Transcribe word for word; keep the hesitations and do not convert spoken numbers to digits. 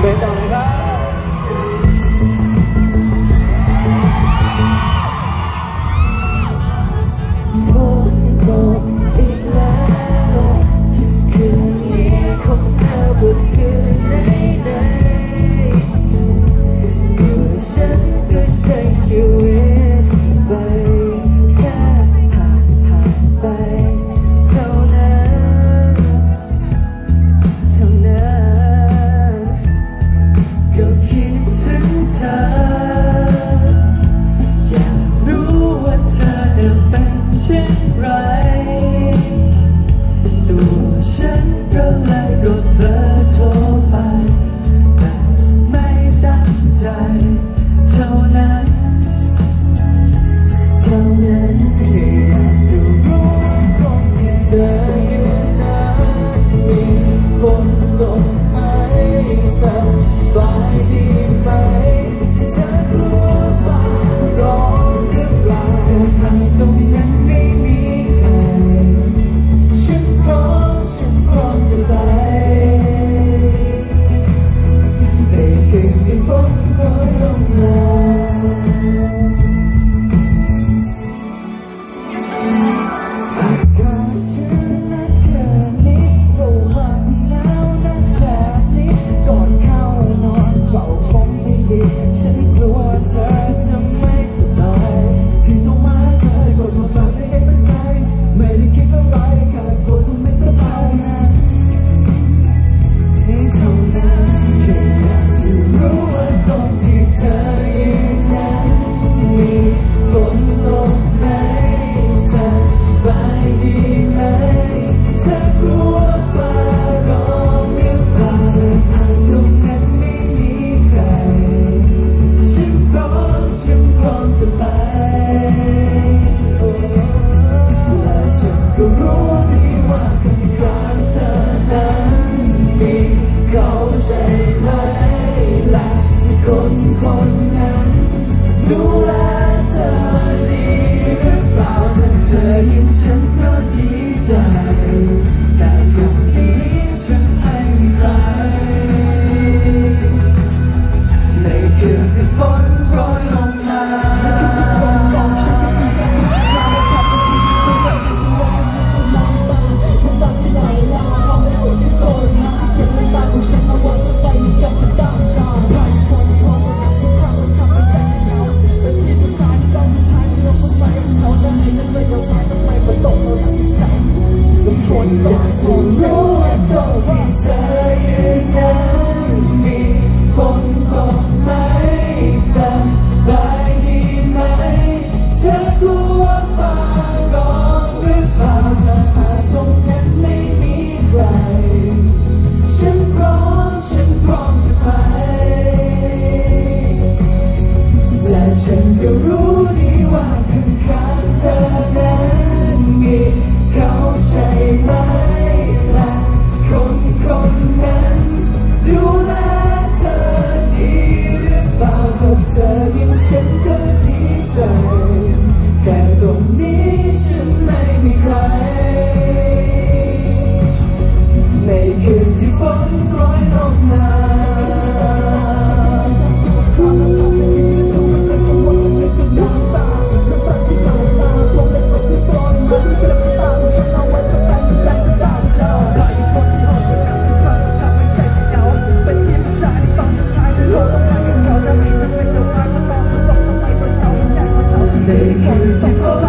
ชิญต่อเลยครับฝนตกอีกแล้วคืนนี้คงหนาวกว่าคืนไหนๆตัวฉันก็ใช้ชีวิตไปแค่ผ่านผ่านไปเท่านั้นเท่านั้นก็คิดถึงเธออยากรู้ว่าเธอเป็นเช่นไรตัวฉันก็เลยกดเบอร์โทรไปแต่ไม่ตั้งใจเท่านั้นเท่านั้นแค่อยากจะรู้ตรงที่เธออยู่นั้นมีฝนตกไหมสบายดีไหมเธอกลัวฟ้าร้องหรือเปล่าเธอทำตรงนั้นไม่มีใครฉันพร้อมฉันพร้อมจะไปในคืนที่ฝนโปรยลงมาอากาศชื้นและแค่นี้ก็วันหนาวนักแบบนี้ก่อนเข้านอนเป่าคงไม่ดีฉันกลัวเธอจะไม่สบายที่ต้องมาเธอกดมาฝากให้ได้เป็นใจไม่ได้คิดอะไรแค่กลัวเธอไม่สบายนะเท่านั้นแค่อยากจะรู้ว่าตรงที่เธอยืนนั้นมีฝนตกไหมสบายดีไหมเธอกลัวฟ้าร้องหรือเปล่าเธออ่านตรงนั้นไม่มีใครฉันพร้อมฉันพร้อมจะไปและฉันก็รู้ดีว่าข้างๆเธอนั้นมีเขาใช่ไหมและคนคนนั้นดูแลเธอดีหรือเปล่าถ้าเธอยิ้มฉันก็ดีใจแต่ตรงนี้ฉันไม่มีใครในคืนที่ฝนโปรยลงมาอยากจะรู้ว่าตรงที่เธอยืนนั้นมีฝนตกไหมสบายดีไหมเธอกลัวฟ้าร้องหรือเปล่าเธอหาตรงนั้นไม่มีใครฉันพร้อมฉันพร้อมจะไปและฉันก็รู้ดีว่าข้างๆเธอนั้นมีเขาใช่ไหมและคนคนนั้นดูแลเธอดีหรือเปล่าถ้าเธอยิ้มฉันก็ดีใจแค่ตรงนี้ฉันไม่มีใครในคืนที่ฝนโปรยลงมาในคืนที่ฝน